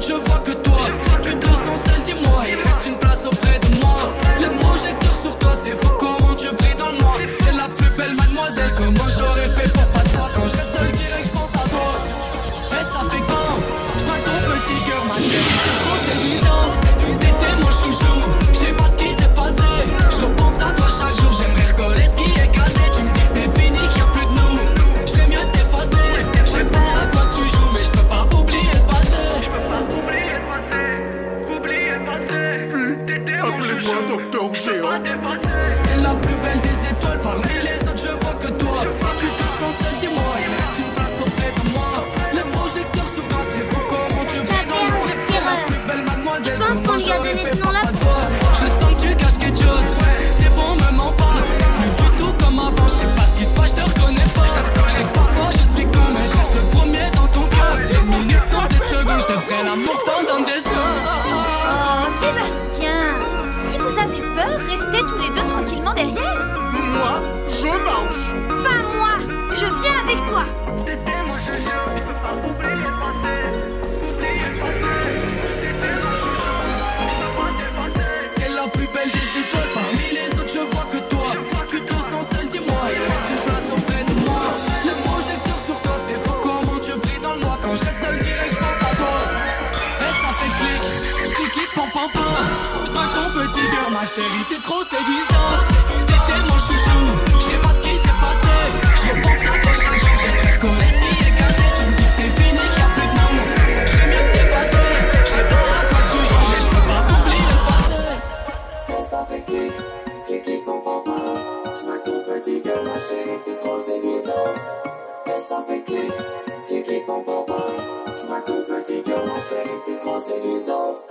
je vois que toi. Si tu te sens seul, dis-moi, il reste une place auprès de moi. Le projecteur sur toi, c'est fou comment tu brilles dans le noir. T'es la plus belle mademoiselle, comment j'aurais fait pour pas te voir. Quand je reste seul, direct, je pense à toi. Et ça fait quand je vois ton petit cœur, ma chérie, t'es trop séduisante. T'étais mon chouchou, je sais pas ce qui s'est passé. Je repense à toi chaque jour, j'aimerais recoller ce qui est cassé. Tu me dis que c'est fini, qu'il y a plus de nous. Je vais mieux t'effacer. Je sais pas à quoi tu joues, mais je peux pas oublier le passé. Je peux pas oublier le passé, oublier le passé. T'étais mon chouchou, appelez-moi Docteur Géant. t'es la plus belle des étoiles, parmi les autres je vois que toi. Si tu te sens seul, dis-moi, il reste une place auprès de moi. Le projecteur sur toi, c'est fou comment tu brilles dans le noir. T'es la plus belle mademoiselle, Je pense qu'on lui a donné ce nom-là. Je sens que tu caches quelque chose, c'est bon, me mens pas. Plus du tout comme avant, je sais pas ce qui se passe, je te reconnais pas. Je sais que parfois je suis con, mais je reste le premier dans ton cœur. Si les minutes sont des secondes, je te ferai l'amour pendant des secondes. Oh, Sébastien, si vous avez peur, restez tous les deux tranquillement derrière. Moi, je marche. Pas moi, je viens avec toi. T'étais mon chouchou, je peux pas oublier le passé. Oublier le passé. T'étais mon chouchou, je peux pas t'effacer. T'es la plus belle des étoiles, parmi les autres je vois que toi. Si tu te sens seul, dis-moi, il reste une place auprès de moi. Le projecteur sur toi, c'est fou comment tu brilles dans le noir. Quand je reste seul, direct, je pense à toi. Et ça fait clic, clic, clic, pam, pam, pam. Je vois ton petit cœur, ma chérie, t'es trop séduisante. T'étais mon chouchou, je sais pas ce qui s'est passé. Je repense à toi chaque jour, j'aimerais recoller ce qui est cassé. Tu me dis que c'est fini, qu'il y a plus de nous. Je vais mieux t'effacer. Je sais pas à quoi tu joues, mais je peux pas oublier le passé. Et ça fait clic, clic, clic, pam, pam, pam. Je vois ton petit cœur, ma chérie, t'es trop séduisante. Et ça fait clic, clic, clic, pam, pam, pam. Je vois ton petit cœur, ma chérie, t'es trop séduisante.